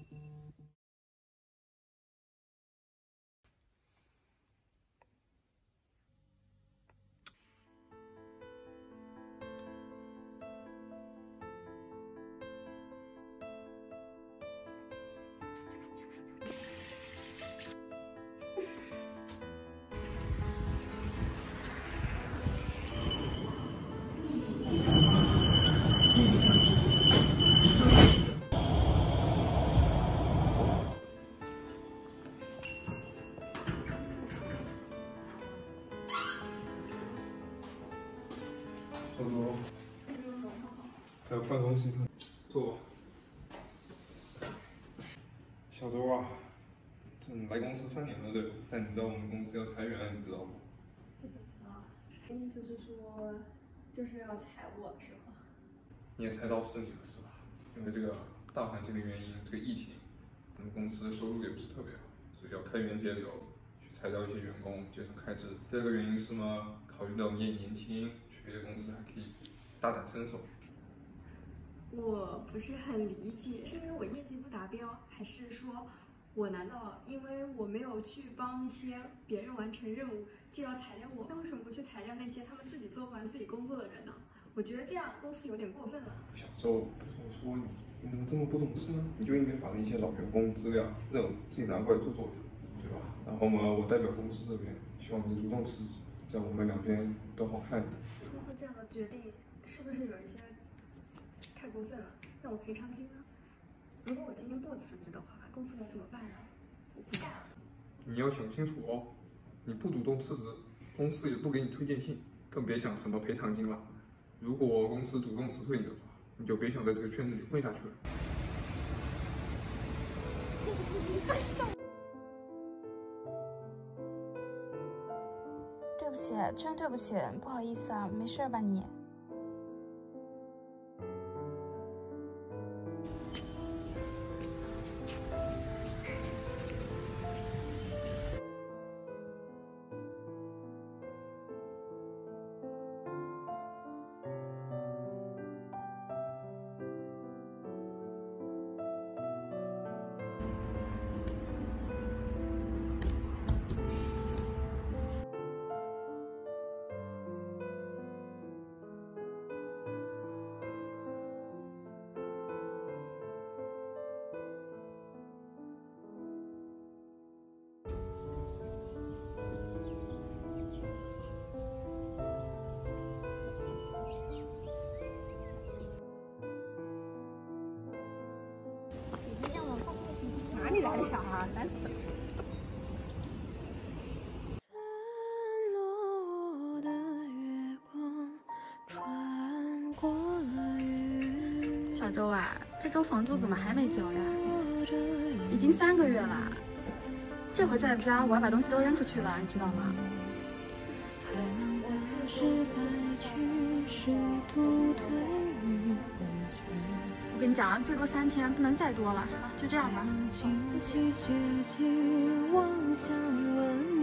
小周，还有办公系统，坐。小周啊，来公司3年了对吧？但你知道我们公司要裁员了，你知道吗？ 不知道，意思是说，就是要裁我是吗？ 你也猜到是你了是吧？因为这个大环境的原因，这个疫情，我们公司收入也不是特别好，所以要开源节流，去裁掉一些员工，节省开支。第二个原因是呢，考虑到你也年轻，去别的公司还可以大展身手。 我不是很理解，是因为我业绩不达标，还是说我难道因为我没有去帮那些别人完成任务，就要裁掉我？那为什么不去裁掉那些他们自己做不完自己工作的人呢？我觉得这样公司有点过分了。 小周，不是我说你，你怎么这么不懂事呢？你就应该把那些老员工资料、任务自己拿过来做，对吧？然后呢，我代表公司这边，希望你主动辞职，这样我们两边都好看一点。 公司这样的决定是不是有一些太过分了？那我赔偿金呢？如果我今天不辞职的话，公司能怎么办呢？我不干了。 你要想清楚哦，你不主动辞职，公司也不给你推荐信，更别想什么赔偿金了。如果公司主动辞退你的话，你就别想在这个圈子里混下去了。 对不起，真对不起，不好意思啊，没事吧你？ 哪里来的小孩，烦死了！ 小周啊，这周房租怎么还没交呀？已经3个月了，这回再不交，我要把东西都扔出去了，你知道吗？我跟你讲，最多3天，不能再多了，就这样吧。